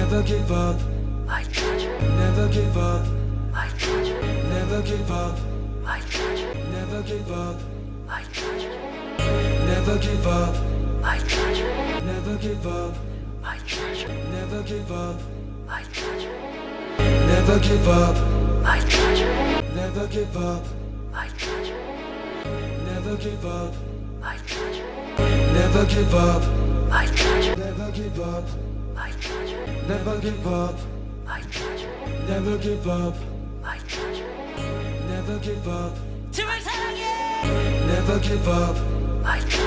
Never give up. like treasure, Never give up. like treasure, Never give up. like treasure, Never give up. like treasure, Never give up. like treasure, Never give up. like treasure, Never give up. like treasure, Never give up. like treasure, Never give up. like treasure, Never give up. like treasure, Never give up. like treasure, Never give up. like treasure, Never give up. like treasure, Never give up. like treasure. Never give up. To return again, Never give up. like